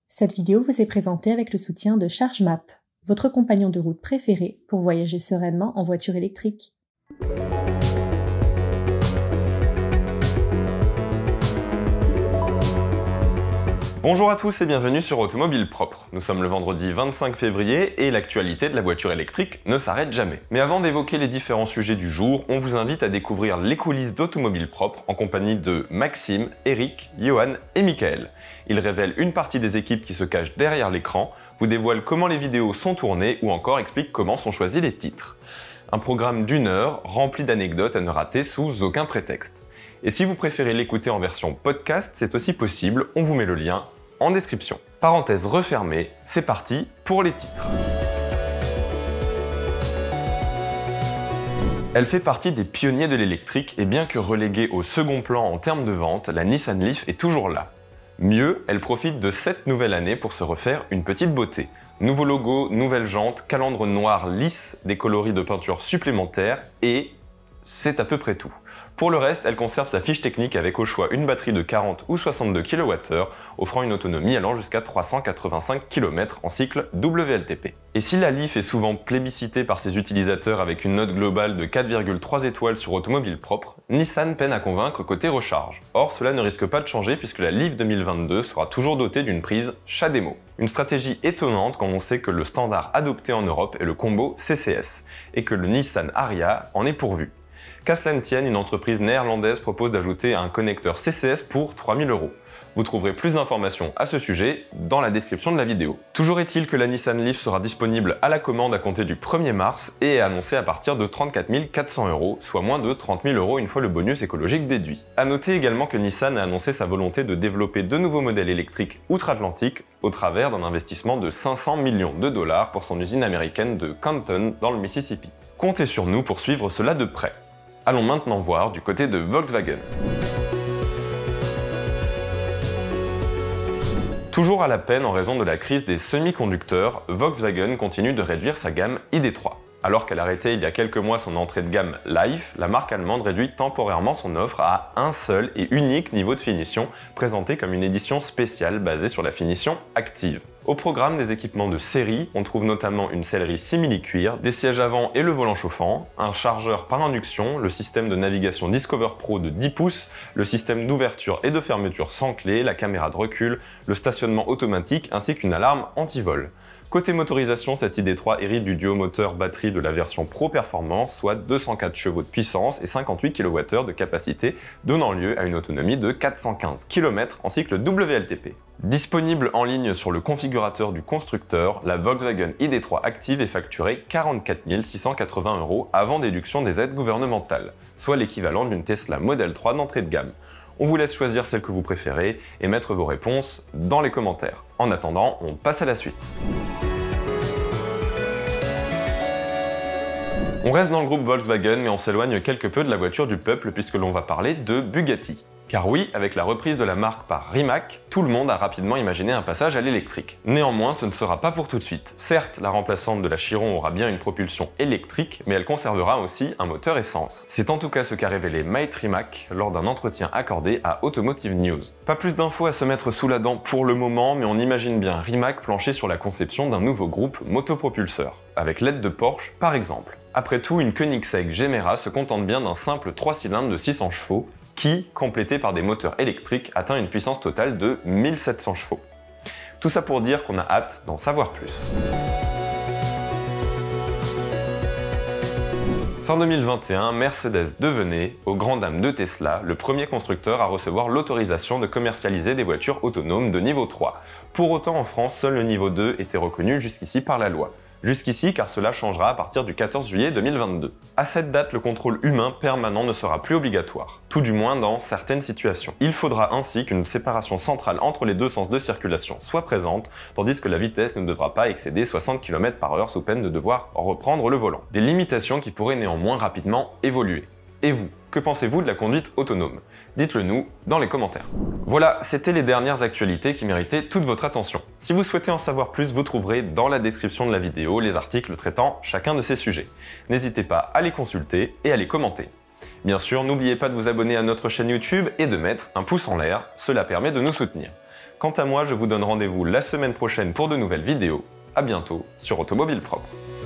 Cette vidéo vous est présentée avec le soutien de ChargeMap, votre compagnon de route préféré pour voyager sereinement en voiture électrique. Bonjour à tous et bienvenue sur Automobile Propre. Nous sommes le vendredi 25 février et l'actualité de la voiture électrique ne s'arrête jamais. Mais avant d'évoquer les différents sujets du jour, on vous invite à découvrir les coulisses d'Automobile Propre en compagnie de Maxime, Eric, Johan et Michael. Ils révèlent une partie des équipes qui se cachent derrière l'écran, vous dévoilent comment les vidéos sont tournées ou encore expliquent comment sont choisis les titres. Un programme d'1 heure rempli d'anecdotes à ne rater sous aucun prétexte. Et si vous préférez l'écouter en version podcast, c'est aussi possible, on vous met le lien en description. Parenthèse refermée, c'est parti pour les titres. Elle fait partie des pionniers de l'électrique et bien que reléguée au second plan en termes de vente, la Nissan Leaf est toujours là. Mieux, elle profite de cette nouvelle année pour se refaire une petite beauté. Nouveau logo, nouvelle jante, calandre noir lisse, des coloris de peinture supplémentaires et c'est à peu près tout. Pour le reste, elle conserve sa fiche technique avec au choix une batterie de 40 ou 62 kWh, offrant une autonomie allant jusqu'à 385 km en cycle WLTP. Et si la Leaf est souvent plébiscitée par ses utilisateurs avec une note globale de 4,3 étoiles sur Automobile Propre, Nissan peine à convaincre côté recharge. Or, cela ne risque pas de changer puisque la Leaf 2022 sera toujours dotée d'une prise CHAdeMO. Une stratégie étonnante quand on sait que le standard adopté en Europe est le combo CCS, et que le Nissan Ariya en est pourvu. Qu'à cela ne tienne, une entreprise néerlandaise propose d'ajouter un connecteur CCS pour 3 000 €. Vous trouverez plus d'informations à ce sujet dans la description de la vidéo. Toujours est-il que la Nissan Leaf sera disponible à la commande à compter du 1er mars et est annoncée à partir de 34 400 €, soit moins de 30 000 € une fois le bonus écologique déduit. A noter également que Nissan a annoncé sa volonté de développer de nouveaux modèles électriques outre-Atlantique au travers d'un investissement de 500 millions de dollars pour son usine américaine de Canton dans le Mississippi. Comptez sur nous pour suivre cela de près. Allons maintenant voir du côté de Volkswagen. Toujours à la peine en raison de la crise des semi-conducteurs, Volkswagen continue de réduire sa gamme ID.3. Alors qu'elle arrêtait il y a quelques mois son entrée de gamme Life, la marque allemande réduit temporairement son offre à un seul et unique niveau de finition, présenté comme une édition spéciale basée sur la finition active. Au programme des équipements de série, on trouve notamment une sellerie simili-cuir, des sièges avant et le volant chauffant, un chargeur par induction, le système de navigation Discover Pro de 10 pouces, le système d'ouverture et de fermeture sans clé, la caméra de recul, le stationnement automatique ainsi qu'une alarme anti-vol. Côté motorisation, cette ID.3 hérite du duo moteur batterie de la version Pro Performance, soit 204 chevaux de puissance et 58 kWh de capacité, donnant lieu à une autonomie de 415 km en cycle WLTP. Disponible en ligne sur le configurateur du constructeur, la Volkswagen ID.3 Active est facturée 44 680 € avant déduction des aides gouvernementales, soit l'équivalent d'une Tesla Model 3 d'entrée de gamme. On vous laisse choisir celle que vous préférez et mettre vos réponses dans les commentaires. En attendant, on passe à la suite. On reste dans le groupe Volkswagen mais on s'éloigne quelque peu de la voiture du peuple puisque l'on va parler de Bugatti. Car oui, avec la reprise de la marque par Rimac, tout le monde a rapidement imaginé un passage à l'électrique. Néanmoins, ce ne sera pas pour tout de suite. Certes, la remplaçante de la Chiron aura bien une propulsion électrique, mais elle conservera aussi un moteur essence. C'est en tout cas ce qu'a révélé Maître Rimac lors d'un entretien accordé à Automotive News. Pas plus d'infos à se mettre sous la dent pour le moment, mais on imagine bien Rimac plancher sur la conception d'un nouveau groupe motopropulseur, avec l'aide de Porsche par exemple. Après tout, une Koenigsegg Gemera se contente bien d'un simple 3 cylindres de 600 chevaux, qui, complété par des moteurs électriques, atteint une puissance totale de 1700 chevaux. Tout ça pour dire qu'on a hâte d'en savoir plus. Fin 2021, Mercedes devenait, aux grandes dames de Tesla, le premier constructeur à recevoir l'autorisation de commercialiser des voitures autonomes de niveau 3. Pour autant, en France, seul le niveau 2 était reconnu jusqu'ici par la loi. Jusqu'ici, car cela changera à partir du 14 juillet 2022. À cette date, le contrôle humain permanent ne sera plus obligatoire, tout du moins dans certaines situations. Il faudra ainsi qu'une séparation centrale entre les deux sens de circulation soit présente, tandis que la vitesse ne devra pas excéder 60 km/h sous peine de devoir reprendre le volant. Des limitations qui pourraient néanmoins rapidement évoluer. Et vous, que pensez-vous de la conduite autonome? Dites-le nous dans les commentaires. Voilà, c'était les dernières actualités qui méritaient toute votre attention. Si vous souhaitez en savoir plus, vous trouverez dans la description de la vidéo les articles traitant chacun de ces sujets. N'hésitez pas à les consulter et à les commenter. Bien sûr, n'oubliez pas de vous abonner à notre chaîne YouTube et de mettre un pouce en l'air, cela permet de nous soutenir. Quant à moi, je vous donne rendez-vous la semaine prochaine pour de nouvelles vidéos. À bientôt sur Automobile Propre.